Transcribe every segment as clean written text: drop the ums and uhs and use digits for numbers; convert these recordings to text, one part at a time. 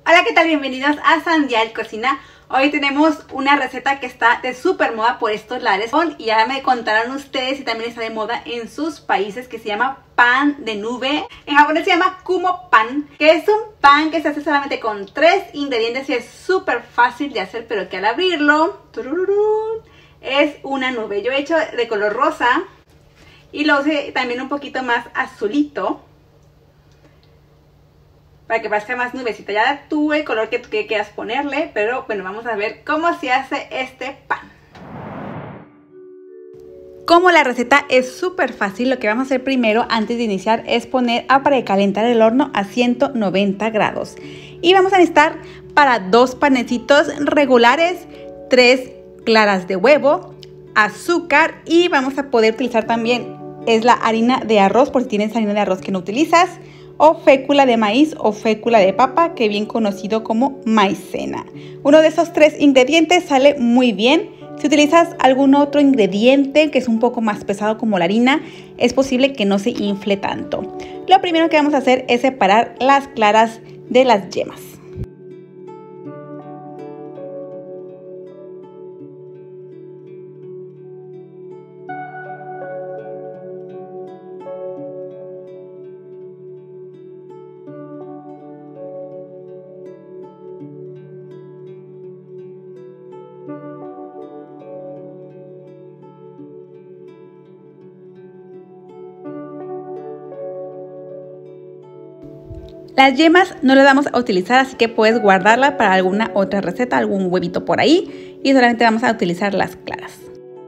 Hola, ¿qué tal? Bienvenidos a Sandial Cocina. Hoy tenemos una receta que está de súper moda por estos lares y ya me contarán ustedes si también está de moda en sus países, que se llama pan de nube. En japonés se llama kumo pan, que es un pan que se hace solamente con 3 ingredientes y es súper fácil de hacer, pero que al abrirlo es una nube. Yo he hecho de color rosa y lo hice también un poquito más azulito, para que parezca más nubecita. Ya tú el color que quieras ponerle, pero bueno, vamos a ver cómo se hace este pan. Como la receta es súper fácil, lo que vamos a hacer primero antes de iniciar es poner a precalentar el horno a 190 grados. Y vamos a necesitar para 2 panecitos regulares, 3 claras de huevo, azúcar y vamos a poder utilizar también es la harina de arroz, por si tienes harina de arroz que no utilizas, o fécula de maíz o fécula de papa, que bien conocido como maicena. Uno de esos 3 ingredientes sale muy bien. Si utilizas algún otro ingrediente que es un poco más pesado como la harina, es posible que no se infle tanto. Lo primero que vamos a hacer es separar las claras de las yemas. Las yemas no las vamos a utilizar, así que puedes guardarla para alguna otra receta, algún huevito por ahí, y solamente vamos a utilizar las claras.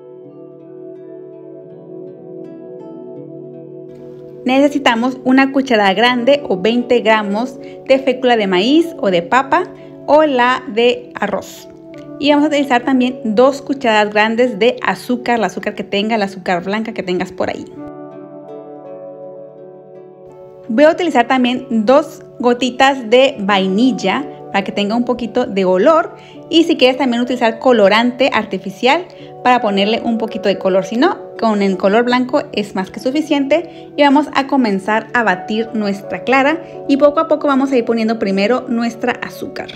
Necesitamos una cucharada grande o 20 gramos de fécula de maíz o de papa o la de arroz. Y vamos a utilizar también 2 cucharadas grandes de azúcar, el azúcar que tenga, el azúcar blanca que tengas por ahí. Voy a utilizar también 2 gotitas de vainilla para que tenga un poquito de olor, y si quieres también utilizar colorante artificial para ponerle un poquito de color, si no, con el color blanco es más que suficiente. Y vamos a comenzar a batir nuestra clara y poco a poco vamos a ir poniendo primero nuestra azúcar.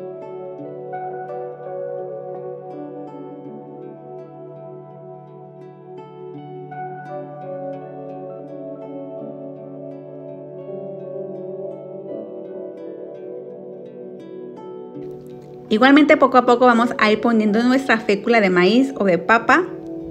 Igualmente poco a poco vamos a ir poniendo nuestra fécula de maíz o de papa.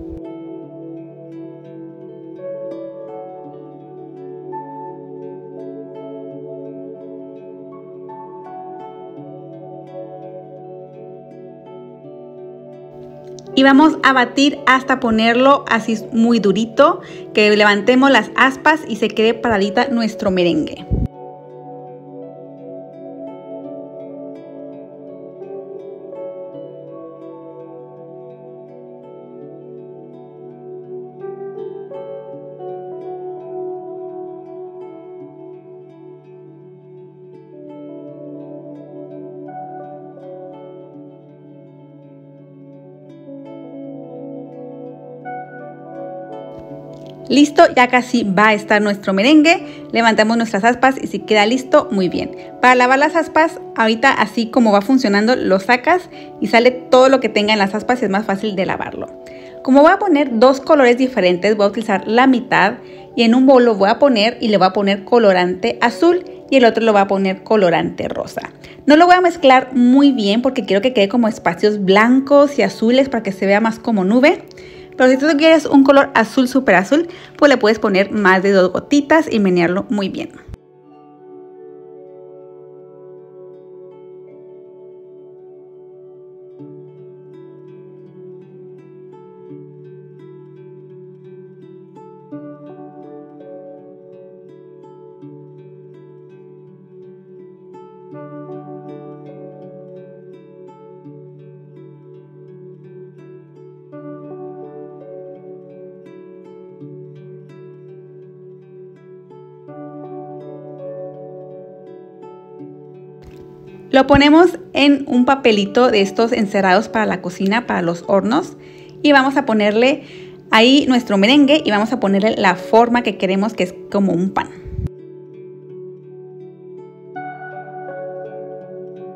Y vamos a batir hasta ponerlo así muy durito, que levantemos las aspas y se quede paradita nuestro merengue. Listo, ya casi va a estar nuestro merengue. Levantamos nuestras aspas y si queda listo, muy bien. Para lavar las aspas, ahorita así como va funcionando, lo sacas y sale todo lo que tenga en las aspas y es más fácil de lavarlo. Como voy a poner 2 colores diferentes, voy a utilizar la mitad y en un bol lo voy a poner y le voy a poner colorante azul y el otro lo voy a poner colorante rosa. No lo voy a mezclar muy bien porque quiero que quede como espacios blancos y azules para que se vea más como nube. Pero si tú quieres un color azul, súper azul, pues le puedes poner más de 2 gotitas y menearlo muy bien. Lo ponemos en un papelito de estos encerrados para la cocina, para los hornos, y vamos a ponerle ahí nuestro merengue y vamos a ponerle la forma que queremos, que es como un pan.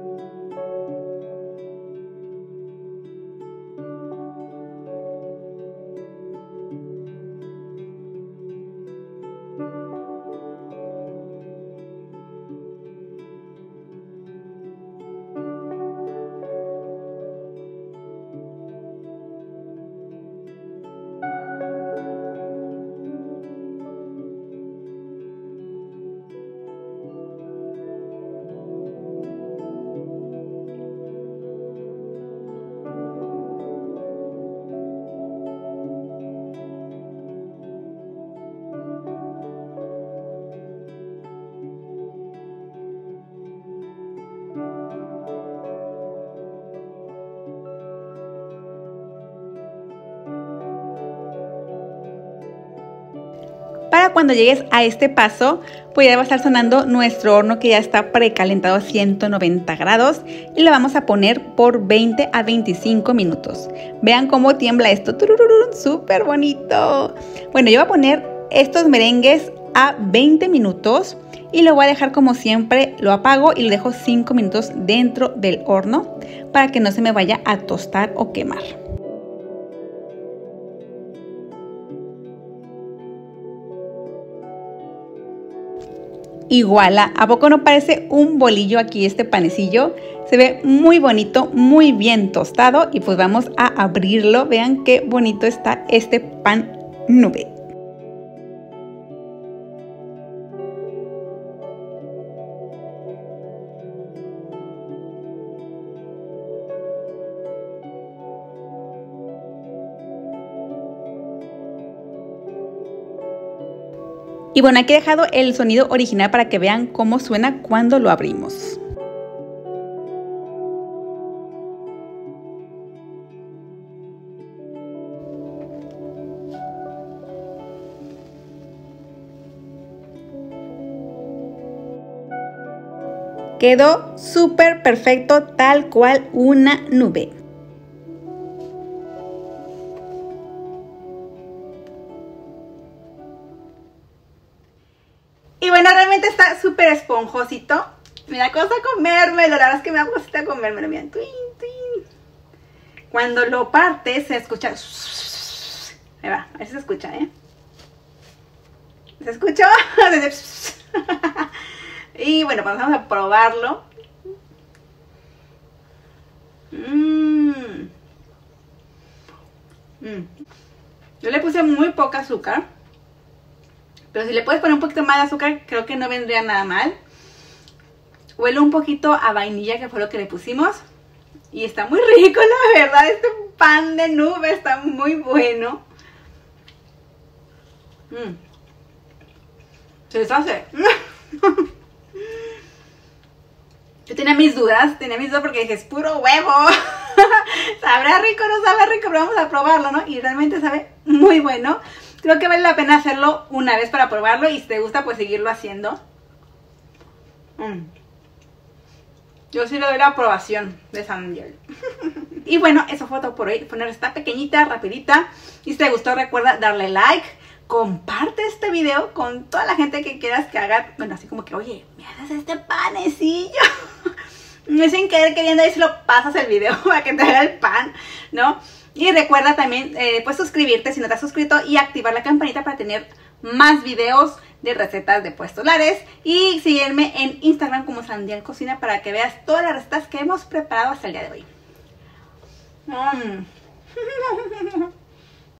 cuando llegues a este paso, pues ya va a estar sonando nuestro horno que ya está precalentado a 190 grados y lo vamos a poner por 20 a 25 minutos. Vean cómo tiembla esto, súper bonito. Bueno, yo voy a poner estos merengues a 20 minutos y lo voy a dejar como siempre, lo apago y lo dejo 5 minutos dentro del horno para que no se me vaya a tostar o quemar. Y voilà, ¿a poco no parece un bolillo aquí este panecillo? Se ve muy bonito, muy bien tostado y pues vamos a abrirlo. Vean qué bonito está este pan nube. Y bueno, aquí he dejado el sonido original para que vean cómo suena cuando lo abrimos. Quedó súper perfecto, tal cual una nube. Y bueno, realmente está súper esponjosito. Me da cosa comérmelo, la verdad es que me da cosita comérmelo. Miren, twin, twin. Cuando lo partes se escucha. Ahí va, a ver si se escucha, ¿eh? ¿Se escuchó? Y bueno, pues vamos a probarlo. Yo le puse muy poca azúcar. Pero si le puedes poner un poquito más de azúcar, creo que no vendría nada mal. Huele un poquito a vainilla, que fue lo que le pusimos. Y está muy rico, la verdad. Este pan de nube está muy bueno. Se deshace. Yo tenía mis dudas porque dije, es puro huevo. ¿Sabrá rico o no sabe rico? Pero vamos a probarlo, ¿no? Y realmente sabe muy bueno. Creo que vale la pena hacerlo una vez para probarlo y si te gusta pues seguirlo haciendo. Yo sí le doy la aprobación de Sandiel. Y bueno, eso fue todo por hoy. Poner esta pequeñita, rapidita. Y si te gustó recuerda darle like. Comparte este video con toda la gente que quieras que haga. Bueno, así como que, oye, me haces este panecillo. No sin querer queriendo ahí si lo pasas el video para que te haga el pan, ¿no? Y recuerda también pues suscribirte si no te has suscrito y activar la campanita para tener más videos de recetas de puestos lares. Y sígueme en Instagram como Sandiel Cocina para que veas todas las recetas que hemos preparado hasta el día de hoy.